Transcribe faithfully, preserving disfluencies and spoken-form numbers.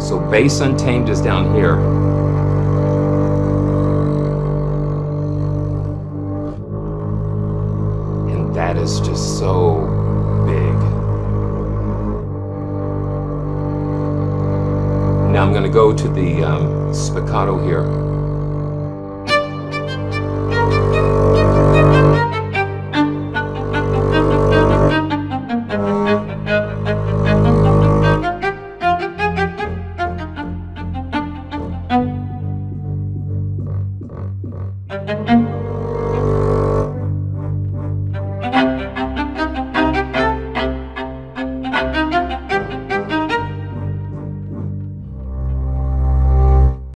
So bass untamed is down here. And that is just so big. Now I'm going to go to the um, spiccato here. Thank you.